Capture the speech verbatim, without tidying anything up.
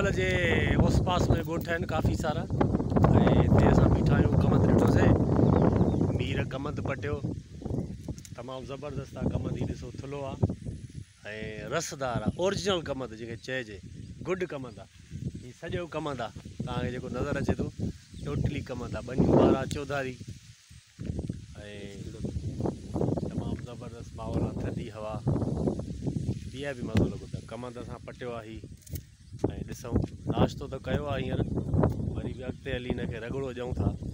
जंगल जे उस पास में ॻोठ आहिनि काफ़ी सारा ऐं हिते असां बीठा आहियूं। कमंद ॾिठोसीं, मीर कमंद पटियो, तमामु ज़बरदस्त आहे कमंद। ही ॾिसो थुलो आहे ऐं रसदार आहे, ओरिजिनल कमंद जंहिंखे चइजे, गुड कमंद आहे। ही सॼो कमंद आहे, तव्हांखे जेको नज़र अचे थो टोटली कमंद आहे। ॿनियूं ॿारहं चौधारी ऐं तमामु ज़बरदस्त माहौल आहे, थधी हवा, ॿिया बि मज़ो लॻो था। कमंद असां पटियो आहे ही ऐं ॾिसूं, नाश्तो त कयो आहे हींअर, वरी बि अॻिते हली हिनखे रगड़ो ॾियूं था।